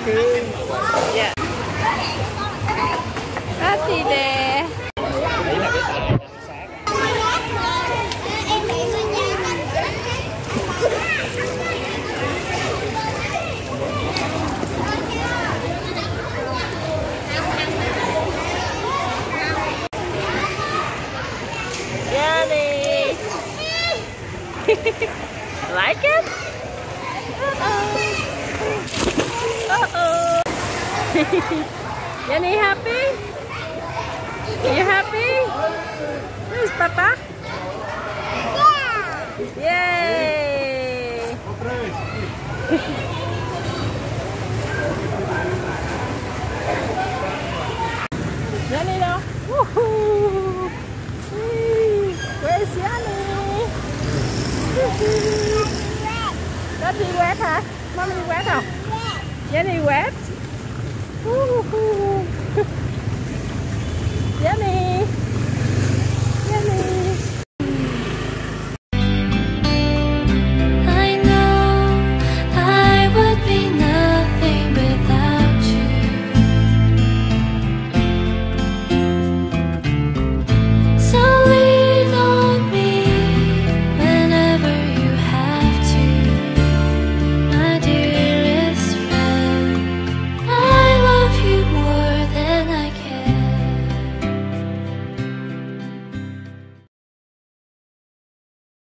Dạ. Happy day. Đấy là cái tài nó sáng. Jenny. Like it? Uh-oh. Jenny happy? You happy? Where's Papa? Yeah. Yay! Jenny đâu? Woohoo! Where's Jenny? Daddy wet hả? Mommy wet không? Jenny wet? Jenny!